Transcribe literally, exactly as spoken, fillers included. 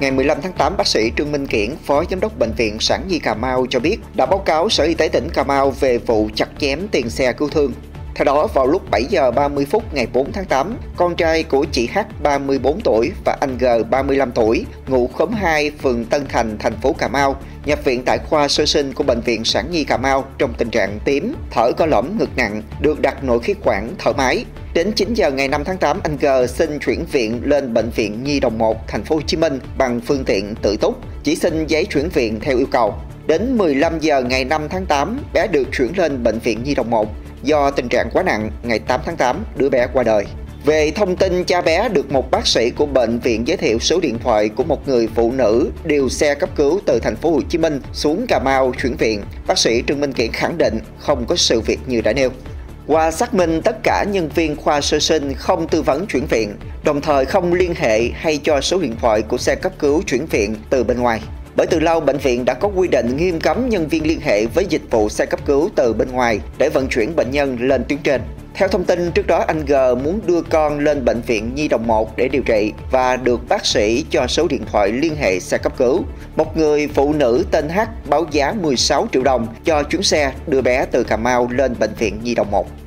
Ngày mười lăm tháng tám, bác sĩ Trương Minh Kiển, Phó Giám đốc Bệnh viện Sản Nhi Cà Mau cho biết đã báo cáo Sở Y tế tỉnh Cà Mau về vụ chặt chém tiền xe cứu thương. Theo đó, vào lúc bảy giờ ba mươi phút ngày bốn tháng tám, con trai của chị H ba mươi tư tuổi và anh G ba mươi lăm tuổi, ngụ khóm hai, phường Tân Thành, thành phố Cà Mau, nhập viện tại khoa sơ sinh của Bệnh viện Sản Nhi Cà Mau trong tình trạng tím, thở có lõm ngực nặng, được đặt nội khí quản thở máy. Đến chín giờ ngày năm tháng tám, anh G xin chuyển viện lên Bệnh viện Nhi Đồng một, thành phố Hồ Chí Minh bằng phương tiện tự túc, chỉ xin giấy chuyển viện theo yêu cầu. Đến mười lăm giờ ngày năm tháng tám, bé được chuyển lên Bệnh viện Nhi Đồng một. Do tình trạng quá nặng, ngày tám tháng tám, đứa bé qua đời. Về thông tin cha bé được một bác sĩ của bệnh viện giới thiệu số điện thoại của một người phụ nữ điều xe cấp cứu từ thành phố Hồ Chí Minh xuống Cà Mau chuyển viện, bác sĩ Trương Minh Kiển khẳng định không có sự việc như đã nêu. Qua xác minh, tất cả nhân viên khoa sơ sinh không tư vấn chuyển viện, đồng thời không liên hệ hay cho số điện thoại của xe cấp cứu chuyển viện từ bên ngoài. Bởi từ lâu, bệnh viện đã có quy định nghiêm cấm nhân viên liên hệ với dịch vụ xe cấp cứu từ bên ngoài để vận chuyển bệnh nhân lên tuyến trên. Theo thông tin, trước đó anh G muốn đưa con lên Bệnh viện Nhi Đồng một để điều trị và được bác sĩ cho số điện thoại liên hệ xe cấp cứu. Một người phụ nữ tên H báo giá mười sáu triệu đồng cho chuyến xe đưa bé từ Cà Mau lên Bệnh viện Nhi Đồng một.